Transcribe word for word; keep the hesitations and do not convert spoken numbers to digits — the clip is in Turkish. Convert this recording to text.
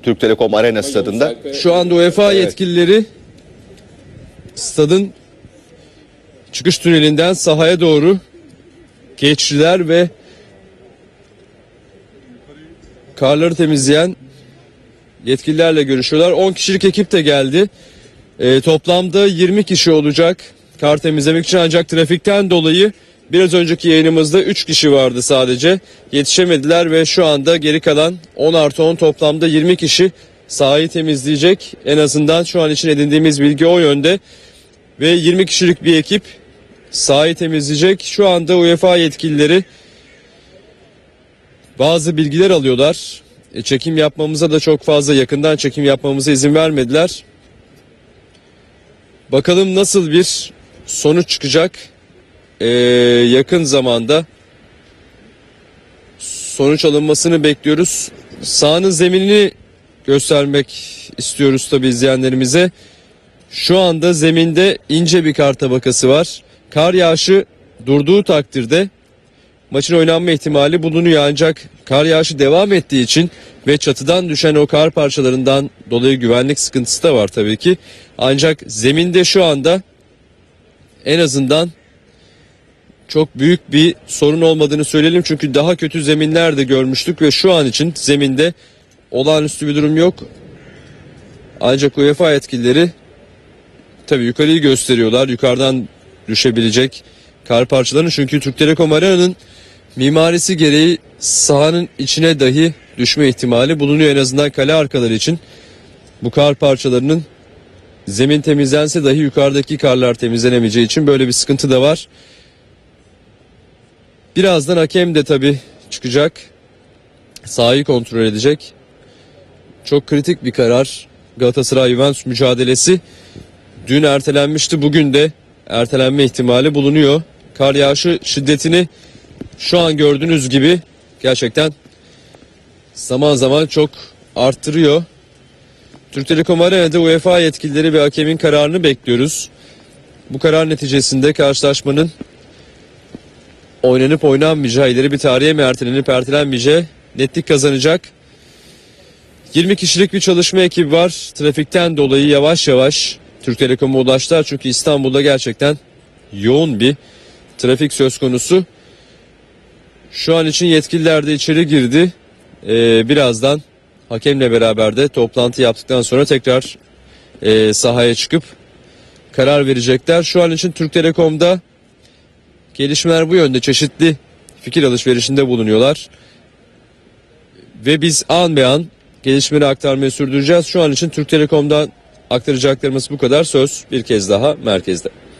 Türk Telekom Arena stadında. Şu anda UEFA Evet. yetkilileri stadın çıkış tünelinden sahaya doğru geçtiler ve karları temizleyen yetkililerle görüşüyorlar. on kişilik ekip de geldi. E, toplamda yirmi kişi olacak kar temizlemek için, ancak trafikten dolayı biraz önceki yayınımızda üç kişi vardı sadece. Yetişemediler ve şu anda geri kalan on artı on toplamda yirmi kişi sahayı temizleyecek. En azından şu an için edindiğimiz bilgi o yönde. Ve yirmi kişilik bir ekip sahayı temizleyecek. Şu anda UEFA yetkilileri bazı bilgiler alıyorlar. E, çekim yapmamıza da çok fazla yakından çekim yapmamıza izin vermediler. Bakalım nasıl bir sonuç çıkacak. Ee, yakın zamanda sonuç alınmasını bekliyoruz. Sahanın zeminini göstermek istiyoruz tabii izleyenlerimize. Şu anda zeminde ince bir kar tabakası var. Kar yağışı durduğu takdirde maçın oynanma ihtimali bulunuyor, ancak kar yağışı devam ettiği için ve çatıdan düşen o kar parçalarından dolayı güvenlik sıkıntısı da var tabii ki. Ancak zeminde şu anda en azından çok büyük bir sorun olmadığını söyleyelim. Çünkü daha kötü zeminler de görmüştük ve şu an için zeminde olağanüstü bir durum yok. Ancak UEFA yetkilileri tabii yukarıyı gösteriyorlar. Yukarıdan düşebilecek kar parçalarını, çünkü Türk Telekom Arena'nın mimarisi gereği sahanın içine dahi düşme ihtimali bulunuyor. En azından kale arkaları için bu kar parçalarının zemin temizlense dahi yukarıdaki karlar temizlenemeyeceği için böyle bir sıkıntı da var. Birazdan hakem de tabii çıkacak. Sahayı kontrol edecek. Çok kritik bir karar. Galatasaray-Juventus mücadelesi dün ertelenmişti. Bugün de ertelenme ihtimali bulunuyor. Kar yağışı şiddetini şu an gördüğünüz gibi gerçekten zaman zaman çok arttırıyor. Türk Telekom Arena'da UEFA yetkilileri ve hakemin kararını bekliyoruz. Bu karar neticesinde karşılaşmanın oynanıp oynanmayacağı, ileri bir tarihe mi ertelenip ertelenmeyeceği netlik kazanacak. yirmi kişilik bir çalışma ekibi var. Trafikten dolayı yavaş yavaş Türk Telekom'a ulaştılar. Çünkü İstanbul'da gerçekten yoğun bir trafik söz konusu. Şu an için yetkililer de içeri girdi. Ee, birazdan hakemle beraber de toplantı yaptıktan sonra tekrar e, sahaya çıkıp karar verecekler. Şu an için Türk Telekom'da gelişmeler bu yönde, çeşitli fikir alışverişinde bulunuyorlar. Ve biz an be an gelişmeleri aktarmayı sürdüreceğiz. Şu an için Türk Telekom'dan aktaracaklarımız bu kadar. Söz bir kez daha merkezde.